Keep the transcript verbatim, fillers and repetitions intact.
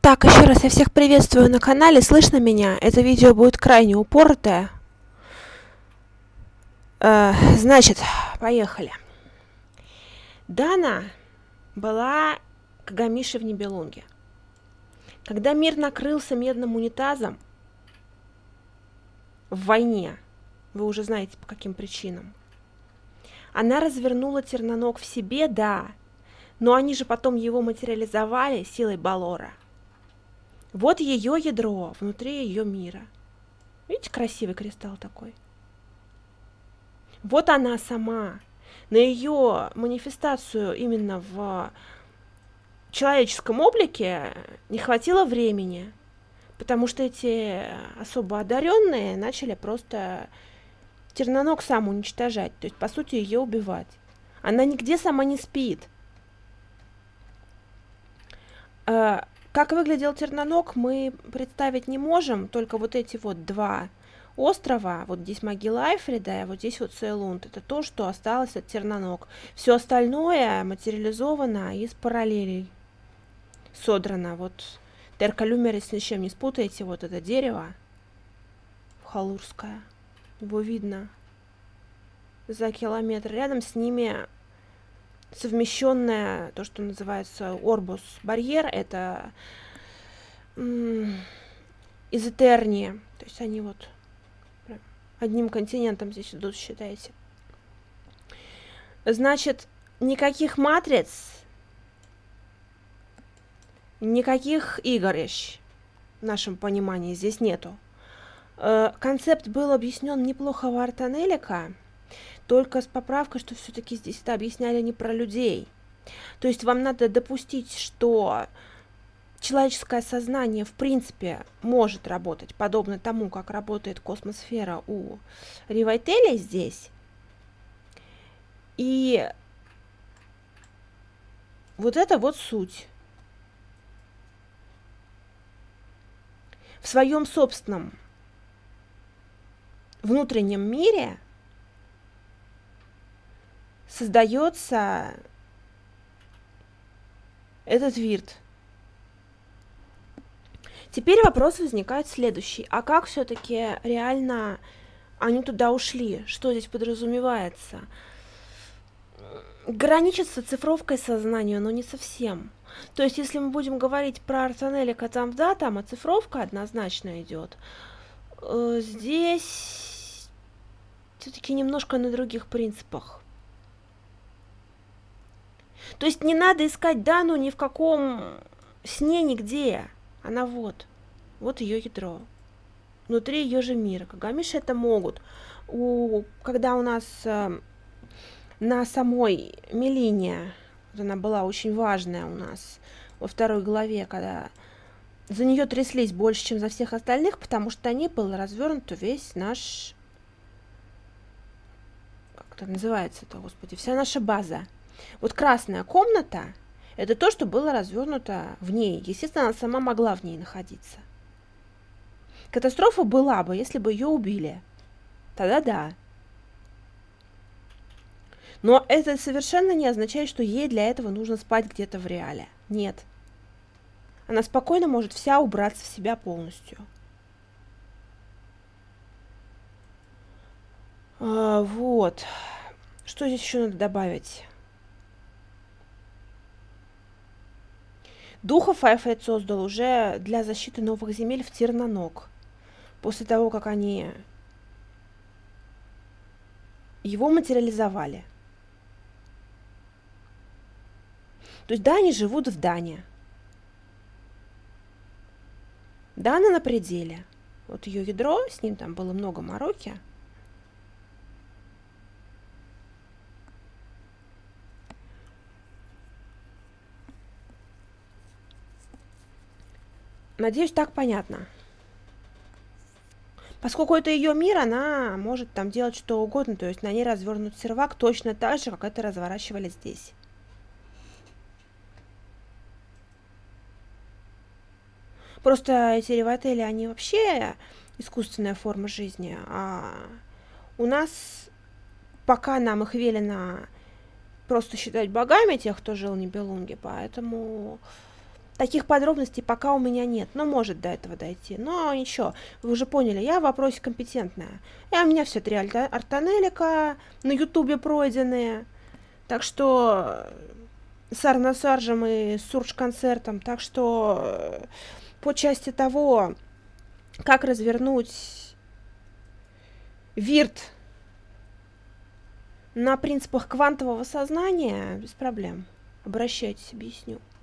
Так, еще раз я всех приветствую на канале. Слышно меня? Это видео будет крайне упоротое. Э, значит, поехали. Дана была Кагамиши в Нибелунге. Когда мир накрылся медным унитазом в войне, вы уже знаете по каким причинам, она развернула Терноног в себе, да, но они же потом его материализовали силой Балора. Вот ее ядро внутри ее мира. Видите, красивый кристалл такой? Вот она сама. На ее манифестацию именно в человеческом облике не хватило времени, потому что эти особо одаренные начали просто Терноног сам уничтожать, то есть, по сути, ее убивать. Она нигде сама не спит. Как выглядел Терноног, мы представить не можем, только вот эти вот два острова, вот здесь могила Айфрида, а вот здесь вот Сейлунд, это то, что осталось от Терноног. Все остальное материализовано из параллелей, содрано. Вот Теркалюмерис ни с чем не спутаете, вот это дерево халурское, его видно за километр. Рядом с ними совмещенное, то, что называется Орбус барьер, это из Этернии, то есть они вот одним континентом здесь идут, считаете. Значит, никаких матриц, никаких игрищ в нашем понимании здесь нету. Концепт был объяснен неплохо в Артанелика, только с поправкой, что все-таки здесь это объясняли не про людей. То есть вам надо допустить, что человеческое сознание в принципе может работать, подобно тому, как работает космосфера у Ривайтеля здесь. И вот это вот суть. В своем собственном внутреннем мире создается этот вирт. Теперь вопрос возникает следующий. А как все-таки реально они туда ушли? Что здесь подразумевается? Граничится цифровкой сознания, но не совсем. То есть, если мы будем говорить про Артанелика, там, да, там оцифровка однозначно идет. Здесь все-таки немножко на других принципах. То есть не надо искать Дану ни в каком сне, нигде. Она вот. Вот ее ядро. Внутри ее же мира. Кагамиши это могут. У, когда у нас э, на самой Мелине, вот она была очень важная у нас во второй главе, когда за нее тряслись больше, чем за всех остальных, потому что о ней был развернут весь наш... Как это называется-то, господи? Вся наша база. Вот красная комната – это то, что было развернуто в ней. Естественно, она сама могла в ней находиться. Катастрофа была бы, если бы ее убили. Тогда да. Но это совершенно не означает, что ей для этого нужно спать где-то в реале. Нет. Она спокойно может вся убраться в себя полностью. А, вот. Что здесь еще надо добавить? Духов Айфрид создал уже для защиты новых земель в Терноног. После того, как они его материализовали. То есть, да, они живут в Дане. Дана на пределе. Вот ее ядро, с ним там было много мороки. Надеюсь, так понятно. Поскольку это ее мир, она может там делать что угодно, то есть на ней развернут сервак точно так же, как это разворачивали здесь. Просто эти ревотели, они вообще искусственная форма жизни, а у нас, пока нам их велено просто считать богами, тех, кто жил в Нибелунге, поэтому Таких подробностей пока у меня нет, но может до этого дойти. Но ничего, вы уже поняли, я в вопросе компетентная. И у меня все три артанелика на ютубе пройденные. Так что с Арнасаржем и Сурж-концертом. Так что по части того, как развернуть вирт на принципах квантового сознания, без проблем. Обращайтесь, объясню.